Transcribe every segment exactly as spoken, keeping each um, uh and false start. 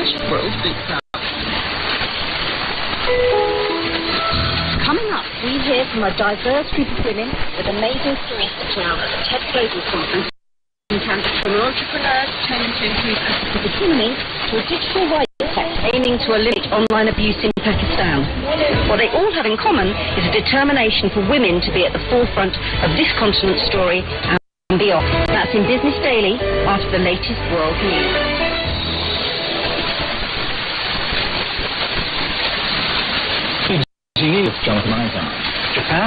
International World Books Up. Coming up, we hear from a diverse group of women with amazing stories to tell at the TED Global Conference. From entrepreneurs turning to improve access economy to a digital rights act aiming to eliminate online abuse in Pakistan. What they all have in common is a determination for women to be at the forefront of this continent's story and beyond. That's in Business Daily after the latest world news. News, Jonathan Isaac. Japan.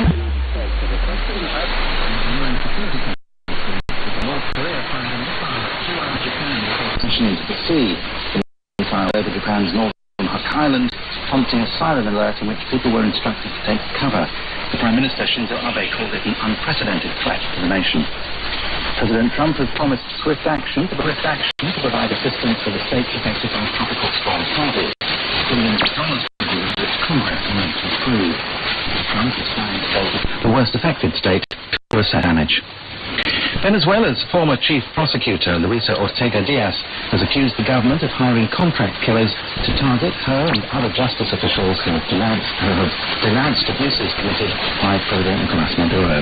Into the sea, the missile over Japan's northern Huk Island, prompting a siren alert in which people were instructed to take cover. The Prime Minister Shinzo Abe called it an unprecedented threat to the nation. President Trump has promised swift action to, swift action to provide assistance for the states affected by tropical storm Harvey. Billions of dollars which Congress wants to approve. Trump is trying to hold the worst affected state to assess damage. Venezuela's former chief prosecutor, Luisa Ortega Diaz, has accused the government of hiring contract killers to target her and other justice officials who have denounced, who have denounced abuses committed by President Nicolas Maduro.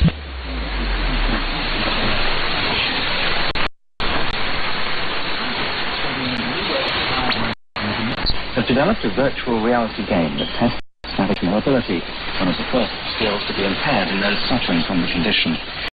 Have developed a virtual reality game that tests navigational ability, one of the first skills to be impaired in those suffering from the condition.